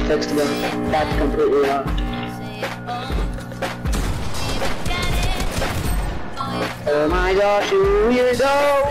fixed them. That's completely locked. Oh my gosh, 2 years old.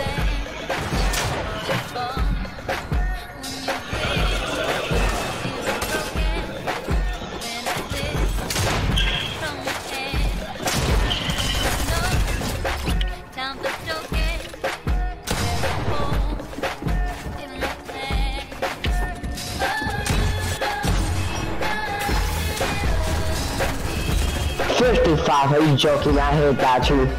$55, are you joking? I hate that too.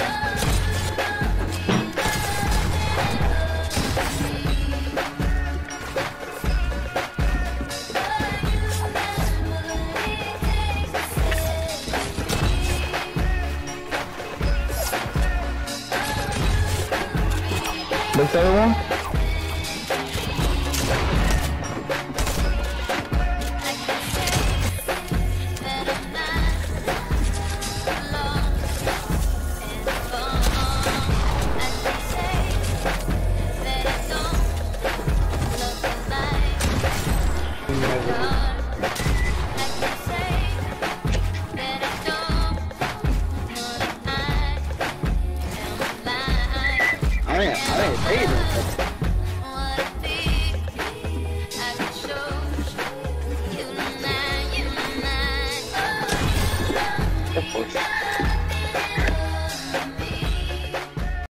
What's the other one? I didn't pay this. Of course.